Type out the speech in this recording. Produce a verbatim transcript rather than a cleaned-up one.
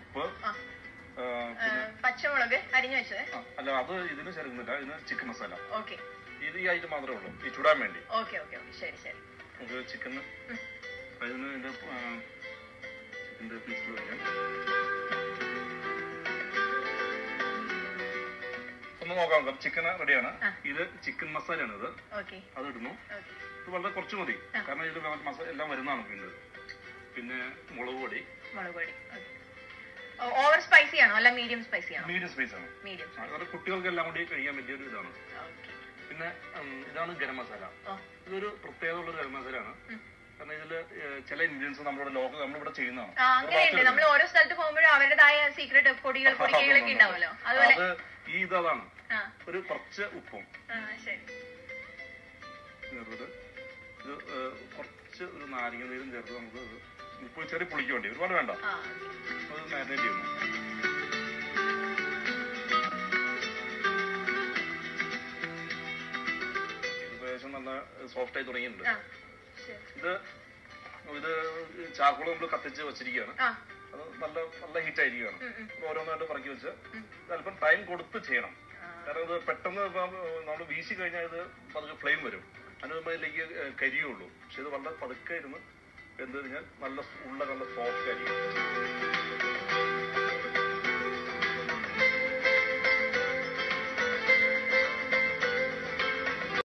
ഉപ്പ്, പച്ചമുളക് അരിഞ്ഞു വെച്ചത്. അല്ല, അത് ഇതിന് ചേർക്കുന്നില്ല. ഇതിന് ചിക്കൻ മസാല. ഓക്കെ. ഇത് ഈ ഐറ്റം മാത്രമേ ഉള്ളൂ ഈ ചൂടാൻ വേണ്ടി. ഓക്കെ ഓക്കെ ഓക്കെ ശരി ശരി. നമുക്ക് ചിക്കന് അതിന് ഇതിന്റെ ചിക്കൻ്റെ പീസ് വയ്ക്കാം. ഒന്ന് നോക്കാം. ചിക്കൻ റെഡിയാണ്. ഇത് ചിക്കൻ മസാലയാണ്. ഇത് അത് ഇടുന്നു. ഇത് വളരെ കുറച്ച് മതി, കാരണം ഇതിൽ മസാല എല്ലാം വരുന്നതാണ്. പിന്നെ പിന്നെ മുളക് പൊടി. മുളക് പൊടി ഓവർ സ്പൈസി ആണോ അല്ല മീഡിയം സ്പൈസി ആണോ? മീഡിയം സ്പൈസി ആണ്. അത് കുട്ടികൾക്ക് എല്ലാം കൂടി കഴിക്കാൻ പറ്റിയ ഒരു ഇതാണ്. പിന്നെ ഇതാണ് ഗരം മസാല. ഇതൊരു പ്രത്യേകതയുള്ള ഗരം മസാലയാണ്. കാരണം ഇതില് ചില ഇൻഗ്രീഡിയൻസ് നമ്മളുടെ ലോക നമ്മളിവിടെ ചെയ്യുന്നതാണ്. അങ്ങനെയുണ്ട്. നമ്മൾ ഓരോ സ്ഥലത്ത് പോകുമ്പോഴും അവരുടേതായ സീക്രട്ട് പൊടികൾ പൊടികളൊക്കെ ഉണ്ടാവുമല്ലോ. അത് ഈ ഇതാണ്. ഒരു കുറച്ച് ഉപ്പും ഇത് കുറച്ച് ഒരു നാരങ്ങ നീരും ചേർത്ത് നമുക്ക് ഉപ്പ് ചെറിയ പുളിക്ക് വേണ്ടി ഒരുപാട് വേണ്ട. അത് മാരിനേറ്റ് ചെയ്യുന്നു. ഏകദേശം നല്ല സോഫ്റ്റ് ആയി തുടങ്ങിയിട്ടുണ്ട്. ഇത് ഇത് ചാർക്കോൾ നമ്മൾ കത്തിച്ച് വെച്ചിരിക്കുകയാണ്. അത് നല്ല നല്ല ഹീറ്റ് ആയിരിക്കുകയാണ്. ഓരോന്നായിട്ട് പറക്കി വെച്ച് അല്പം ടൈം കൊടുത്ത് ചെയ്യണം. കാരണം ഇത് പെട്ടെന്ന് നമ്മൾ വീശി കഴിഞ്ഞാൽ ഇത് പതുക്കെ ഫ്ലെയിം വരും. അതിന് ഇതിലേക്ക് കരിയുള്ളൂ. പക്ഷെ ഇത് വളരെ പതുക്കെ ഇരുന്ന് എന്ത് കഴിഞ്ഞാൽ നല്ല ഉള്ള നല്ല സോഫ്റ്റ് ആയിരിക്കും.